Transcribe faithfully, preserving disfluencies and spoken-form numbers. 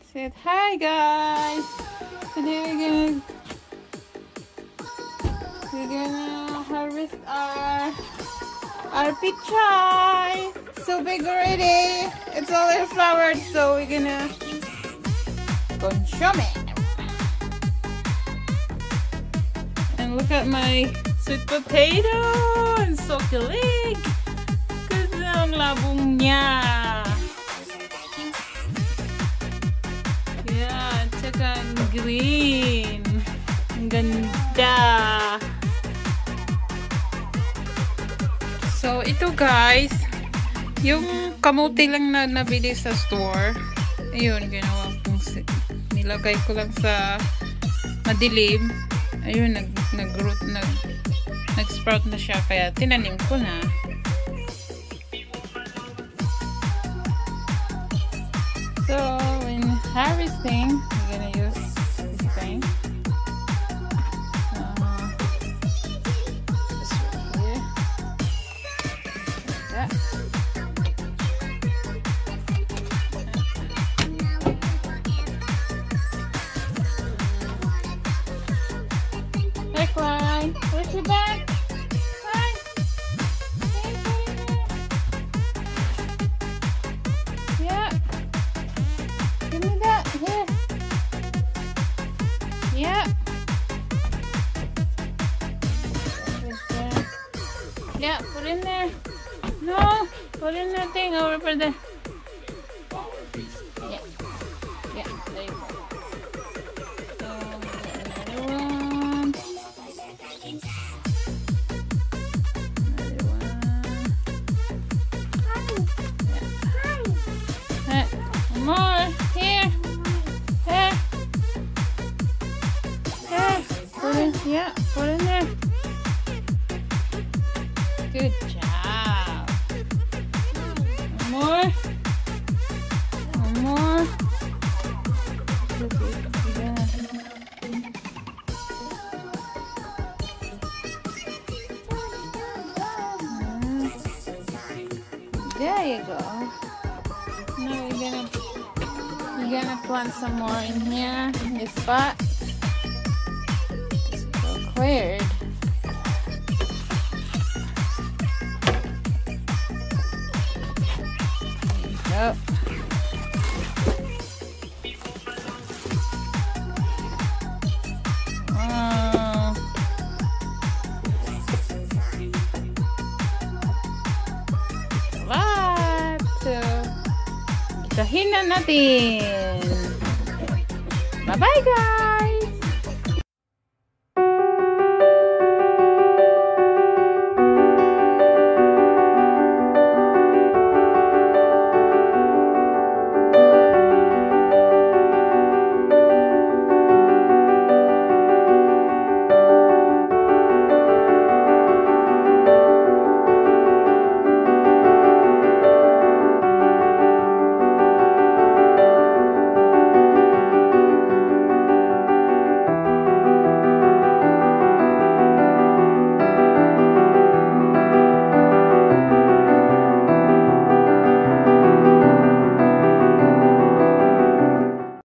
Said hi guys. Today we're gonna we're gonna harvest our our pechay. So big already. It's already flowered, so we're gonna consume it. And look at my sweet potato and socky leg. Ganda ang labong niya. Yeah, at saka ang green. Ang ganda. So, ito guys, yung kamote lang na nabili sa store. Ayun, ginawa kong nilagay ko lang sa madilim. Ayun, nag nag-root, nag nag-sprout na siya, kaya tinanim ko na. So, when harvesting, we're gonna use this thing. Uh, this right here. Like that. Hey, Klein, where's your bag? Klein, yeah, give me that. Here, yeah. Yeah, put in there. No, put in that thing over for the. Yeah, yeah, there you go. So, another one. More here, here, here. Put in, yeah, put in there. Good job. One more, one more. Look, yeah. There you go. Now we're gonna we're gonna plant some more in here in this spot. It's so cleared. There you go. Wow. What? So, isahin na natin. Bye-bye guys!